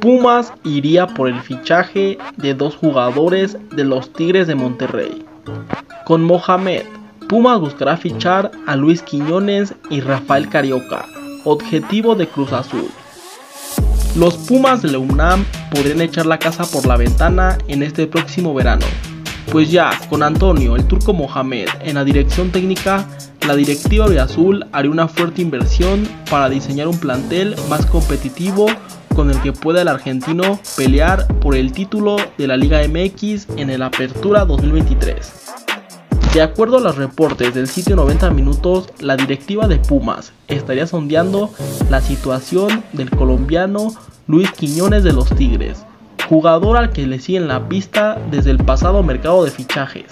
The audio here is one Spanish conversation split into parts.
Pumas iría por el fichaje de dos jugadores de los Tigres de Monterrey. Con Mohamed, Pumas buscará fichar a Luis Quiñones y Rafael Carioca, objetivo de Cruz Azul. Los Pumas de la UNAM podrían echar la casa por la ventana en este próximo verano, pues ya con Antonio el Turco Mohamed en la dirección técnica, la directiva auriazul haría una fuerte inversión para diseñar un plantel más competitivo con el que pueda el argentino pelear por el título de la Liga MX en el Apertura 2023. De acuerdo a los reportes del sitio 90 Minutos, la directiva de Pumas estaría sondeando la situación del colombiano Luis Quiñones de los Tigres, jugador al que le siguen la pista desde el pasado mercado de fichajes.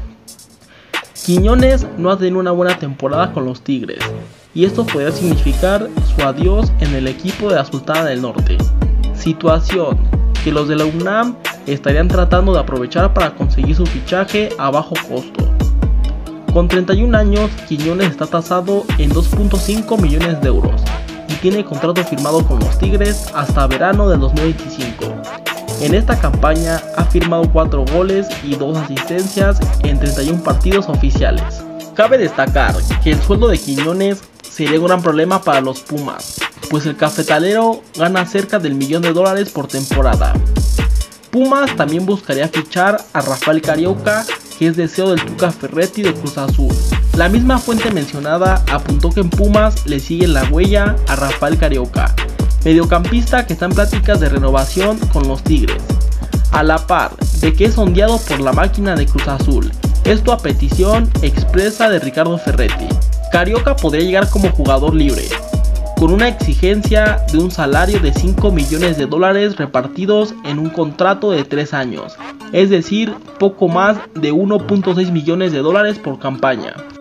Quiñones no ha tenido una buena temporada con los Tigres, y esto podría significar su adiós en el equipo de la Sultana del Norte, situación que los de la UNAM estarían tratando de aprovechar para conseguir su fichaje a bajo costo. Con 31 años, Quiñones está tasado en 2.5 millones de euros y tiene contrato firmado con los Tigres hasta verano del 2025. En esta campaña ha firmado 4 goles y 2 asistencias en 31 partidos oficiales. Cabe destacar que el sueldo de Quiñones sería un gran problema para los Pumas, pues el cafetalero gana cerca del $1.000.000 por temporada. Pumas también buscaría fichar a Rafael Carioca, que es deseo del Tuca Ferretti de Cruz Azul. La misma fuente mencionada apuntó que en Pumas le sigue la huella a Rafael Carioca, mediocampista que está en pláticas de renovación con los Tigres, a la par de que es sondeado por la máquina de Cruz Azul, esto a petición expresa de Ricardo Ferretti. Carioca podría llegar como jugador libre, con una exigencia de un salario de $5 millones repartidos en un contrato de 3 años, es decir, poco más de $1.6 millones por campaña.